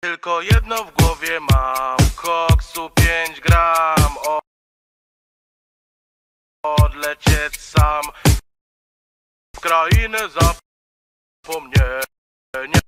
Tylko jedno w głowie mam, koksu 5 gram. Odlecieć sam w krainę zapomnienia.